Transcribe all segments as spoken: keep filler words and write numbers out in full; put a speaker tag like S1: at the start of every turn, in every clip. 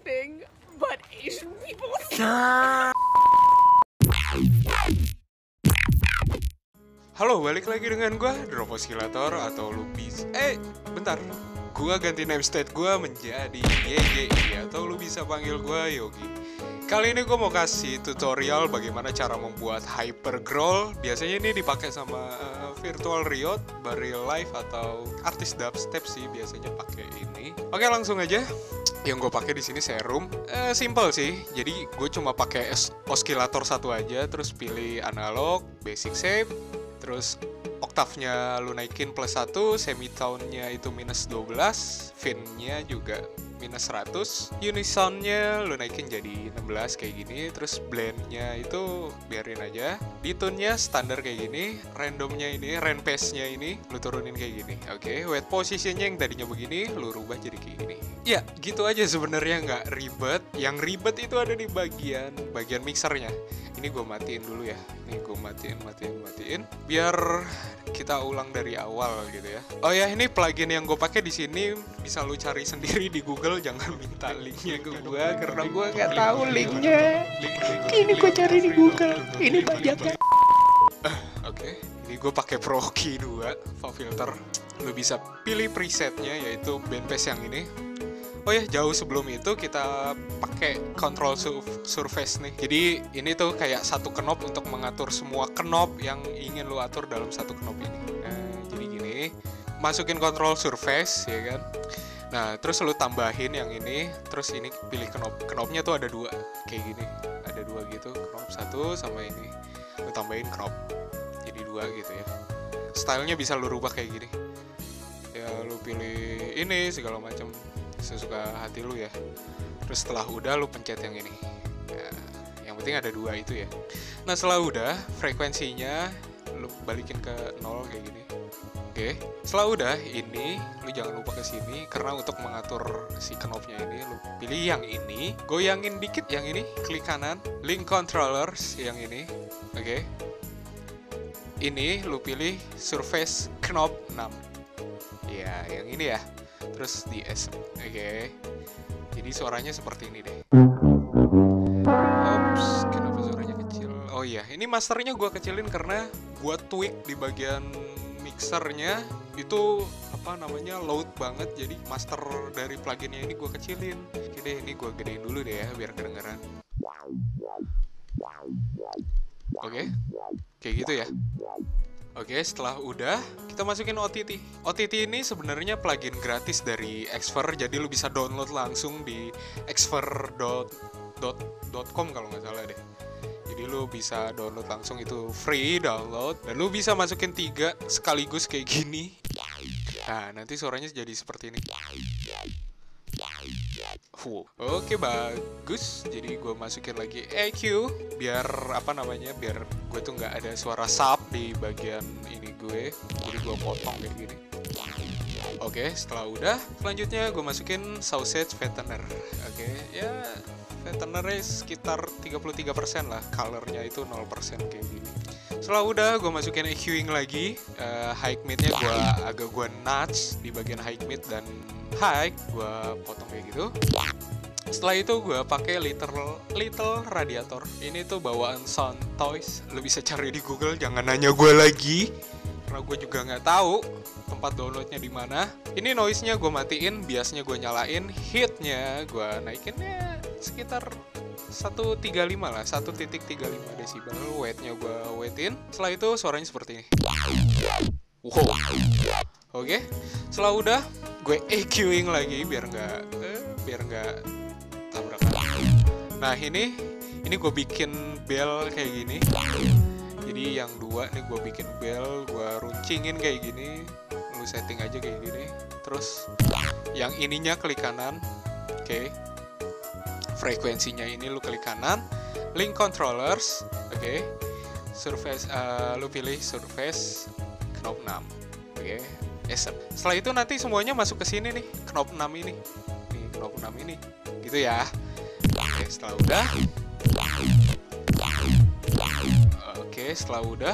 S1: thing but Asian people.
S2: Halo, balik lagi dengan gue, Drop Oscillator atau lu bisa... Eh, bentar. Gue ganti name state gue menjadi Y G I atau lu bisa panggil gue Yogi. Kali ini gue mau kasih tutorial bagaimana cara membuat Hyper Growl. Biasanya ini dipakai sama uh, Virtual Riot, Barrel Life atau artis dubstep sih biasanya pakai ini. Oke, langsung aja. Yang gue pakai di sini Serum. Eh, simple sih. Jadi gue cuma pakai oscillator satu aja, terus pilih analog, basic shape. Terus oktavnya lu naikin plus satu, semitone-nya itu minus dua belas, fin-nya juga minus seratus, unison-nya lu naikin jadi enam belas kayak gini, terus blend-nya itu biarin aja, detune-nya standar kayak gini, random-nya ini, rand pace-nya ini lu turunin kayak gini. Oke, weight position-nya yang tadinya begini lu rubah jadi kayak gini. Ya, gitu aja sebenarnya, nggak ribet. Yang ribet itu ada di bagian bagian mixernya. Ini gue matiin dulu ya. Ini gue matiin, matiin, matiin. Biar kita ulang dari awal gitu ya. Oh ya, ini plugin yang gue pakai di sini bisa lu cari sendiri di Google. Jangan minta linknya ke gue karena gue nggak tahu linknya.
S1: Ini gue cari di Google. Ini bajaknya.
S2: Oke, ini gue pakai Pro Key dua Faux Filter. Lu bisa pilih presetnya yaitu bandpass yang ini. Oh ya, jauh sebelum itu kita pakai control surface nih. Jadi ini tuh kayak satu knob untuk mengatur semua knob yang ingin lu atur dalam satu knob ini. Nah, jadi gini, masukin control surface ya kan. Nah, terus lu tambahin yang ini, terus ini pilih knob. Knobnya tuh ada dua, kayak gini. Ada dua gitu, knob satu sama ini. Lu tambahin knob, jadi dua gitu ya. Stylenya bisa lu rubah kayak gini. Ya lu pilih ini segala macam. Sesuka hati lu ya. Terus setelah udah lu pencet yang ini ya, yang penting ada dua itu ya. Nah setelah udah frekuensinya lu balikin ke nol kayak gini. Oke, setelah udah ini lu jangan lupa ke sini karena untuk mengatur si knobnya ini lu pilih yang ini, goyangin dikit yang ini, klik kanan, link controllers yang ini. Oke, ini lu pilih surface knob enam ya, yang ini ya. Terus di S. Oke. Okay. Jadi suaranya seperti ini deh. Ops, kenapa suaranya kecil? Oh iya, ini masternya gue kecilin karena gue tweak di bagian mixernya itu apa namanya loud banget. Jadi master dari pluginnya ini gue kecilin. Oke deh, ini gue gedein dulu deh ya biar kedengeran. Oke, okay. Kayak gitu ya. Oke, setelah udah, kita masukin O T T. O T T ini sebenarnya plugin gratis dari Xfer, jadi lu bisa download langsung di xfer dot com kalau nggak salah deh. Jadi lu bisa download langsung, itu free download, dan lu bisa masukin tiga sekaligus kayak gini. Nah, nanti suaranya jadi seperti ini. Wow. Oke, bagus. Jadi gue masukin lagi E Q biar apa namanya, biar gue tuh nggak ada suara sub di bagian ini gue. Jadi gue potong kayak gini. Oke, setelah udah, selanjutnya gue masukin sausage fattener. Oke, ya fattenernya sekitar tiga puluh tiga persen lah. Colornya itu nol persen kayak gini. Setelah udah, gue masukin EQing lagi. uh, High mid-nya gue agak gue notch di bagian high mid dan high, gue potong kayak gitu. Setelah itu gue pakai little little radiator. Ini tuh bawaan Sound Toys. Lu bisa cari di Google, jangan nanya gue lagi karena gue juga nggak tahu tempat downloadnya di mana. Ini noise-nya gue matiin, biasnya gue nyalain, hit-nya gue naikinnya sekitar seratus tiga puluh lima lah, satu titik tiga lima desibel. Weight-nya gue weightin. Setelah itu suaranya seperti ini. Wow. Oke, setelah udah gue EQing lagi biar nggak eh, biar nggak tabrakan. Nah ini ini gue bikin bell kayak gini. Jadi yang dua nih gue bikin bell, gue runcingin kayak gini. Lu setting aja kayak gini. Terus yang ininya klik kanan. Oke. Okay. Frekuensinya ini lu klik kanan. Link controllers. Oke. Okay. Surface uh, lu pilih surface knob enam. Oke. Okay. Setelah itu nanti semuanya masuk ke sini nih, knob enam ini. Nih, knob enam ini. Gitu ya. Oke, setelah udah. Oke, setelah udah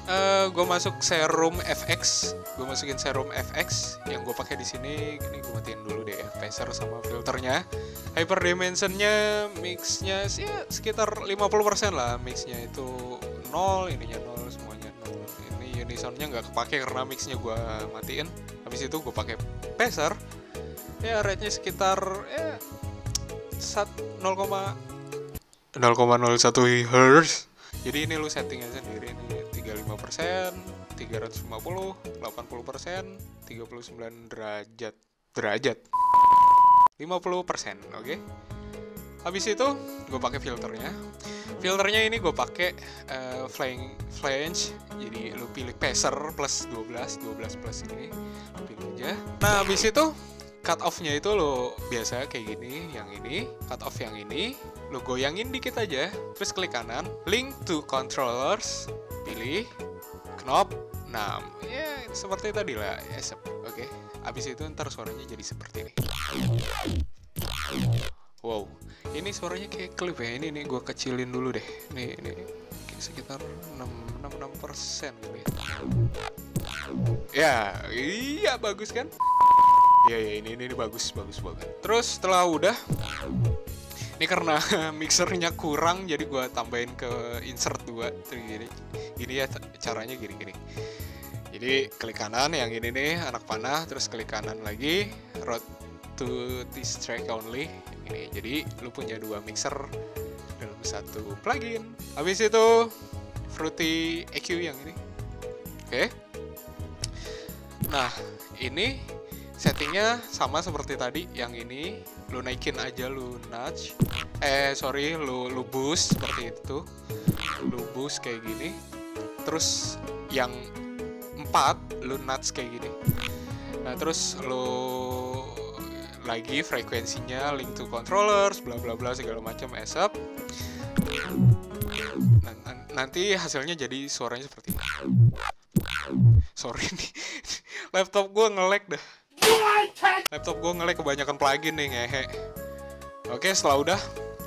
S2: Uh, gue masuk Serum F X, gue masukin Serum F X yang gue pakai di sini. Ini gue matiin dulu deh ya, phaser sama filternya. Hyper dimensionnya, mixnya sih ya, sekitar lima puluh persen lah. Mixnya itu nol, ininya nol, semuanya nol. Ini unisonnya nggak kepake karena mixnya gue matiin. Habis itu gue pakai phaser. Ya rate-nya sekitar ya nol koma nol satu hertz. Jadi ini lu setting aja sendiri nih, tiga puluh lima persen, tiga ratus lima puluh, delapan puluh persen, tiga puluh sembilan derajat. Derajat. lima puluh persen, oke. Okay? Habis itu gue pakai filternya. Filternya ini gue pakai uh, flange flange. Jadi lu pilih phaser plus dua belas, dua belas plus ini. Lu pilih aja. Nah, habis itu cut off-nya itu lo biasa kayak gini, yang ini, cut off yang ini, lo goyangin dikit aja, terus klik kanan, link to controllers, pilih, knob, nah, ya seperti tadi lah, ya, oke. Okay. Abis itu ntar suaranya jadi seperti ini. Wow, ini suaranya kayak klip ya, ini nih gue kecilin dulu deh, nih, ini sekitar enam puluh enam persen gitu ya. Ya, iya bagus kan? Ya, ya ini, ini ini bagus bagus banget. Terus setelah udah, ini karena mixernya kurang, jadi gue tambahin ke insert dua. Gini, gini ya caranya gini-gini. Jadi klik kanan yang ini nih anak panah, terus klik kanan lagi, route to this track only. Ini jadi lu punya dua mixer dalam satu plugin. Habis itu Fruity E Q yang ini. Oke. Okay. Nah ini settingnya sama seperti tadi, yang ini lu naikin aja, lu nudge, eh sorry, lu lu boost seperti itu, lu boost kayak gini, terus yang empat lu nudge kayak gini. Nah terus lu lagi frekuensinya link to controllers, bla bla bla segala macam asap. Nanti hasilnya jadi suaranya seperti ini. Sorry nih, laptop gue nge-lag dah. Laptop gue nge-lag kebanyakan plugin nih, ngehe. Oke, setelah udah,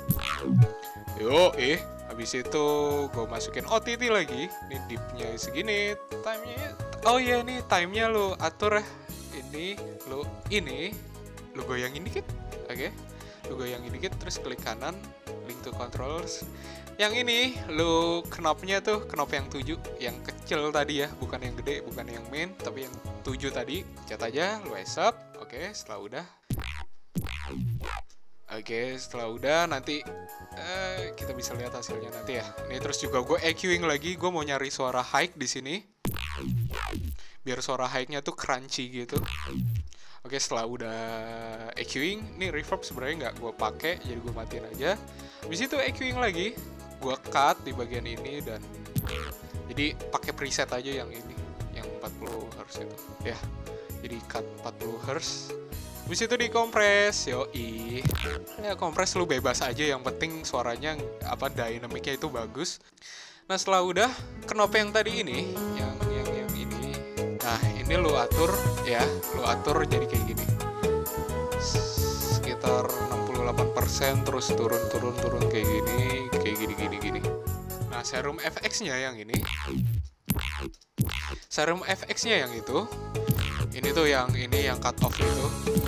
S2: yo eh habis itu gue masukin O T T lagi. Ini dipnya segini, timenya, oh iya nih timenya lo atur ya. Ini lo ini lo goyangin dikit, oke? Okay? Lo goyangin dikit, terus klik kanan, link to controllers. Yang ini lo knobnya tuh knob yang tujuh, yang kecil tadi ya, bukan yang gede, bukan yang main, tapi yang tujuh tadi. Cat aja, lo esap. Oke, setelah udah, oke setelah udah nanti uh, kita bisa lihat hasilnya nanti ya. Ini terus juga gue EQing lagi, gue mau nyari suara high di sini, biar suara high-nya tuh crunchy gitu. Oke, setelah udah EQing, nih reverb sebenarnya nggak gue pakai, jadi gue matiin aja. Habis itu EQing lagi, gue cut di bagian ini dan jadi pakai preset aja yang ini, yang empat puluh hertz itu ya. Jadi cut empat puluh hertz. Habis itu dikompres, yoi. Ya kompres lu bebas aja, yang penting suaranya apa dynamicnya itu bagus. Nah setelah udah, knob yang tadi ini, yang yang yang ini, nah ini lu atur ya, lu atur jadi kayak gini, sekitar enam puluh delapan persen, terus turun turun turun kayak gini, kayak gini gini gini. Nah Serum F X-nya yang ini, Serum F X-nya yang itu, ini tuh yang ini yang cut off itu.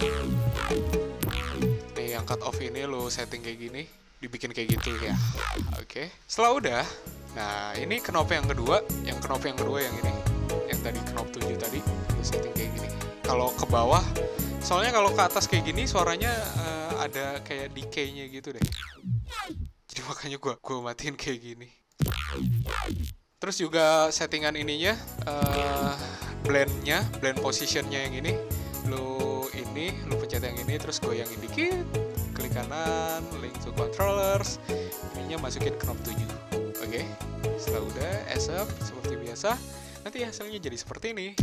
S2: Nih yang cut off ini lo setting kayak gini, dibikin kayak gitu ya. Oke. Okay. Setelah udah, nah ini knob yang kedua, yang knob yang kedua yang ini, yang tadi knob tujuh tadi, lo setting kayak gini. Kalau ke bawah, soalnya kalau ke atas kayak gini suaranya uh, ada kayak decay-nya gitu deh. Jadi makanya gua gua matiin kayak gini. Terus juga settingan ininya, uh, blendnya, blend positionnya yang ini, lu ini, lu pencet yang ini, terus goyangin dikit, klik kanan, link to controllers, ininya masukin knob tujuh, oke? Okay? Setelah udah, asap seperti biasa, nanti hasilnya jadi seperti ini.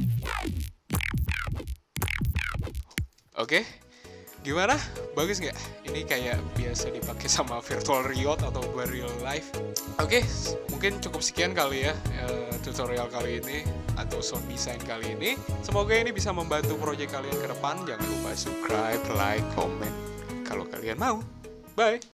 S2: Oke, okay? Gimana? Bagus nggak? Ini kayak biasa dipakai sama virtual riot atau real life. Oke, okay, mungkin cukup sekian kali ya uh, tutorial kali ini atau sound design kali ini. Semoga ini bisa membantu proyek kalian ke depan. Jangan lupa subscribe, like, comment kalau kalian mau. Bye!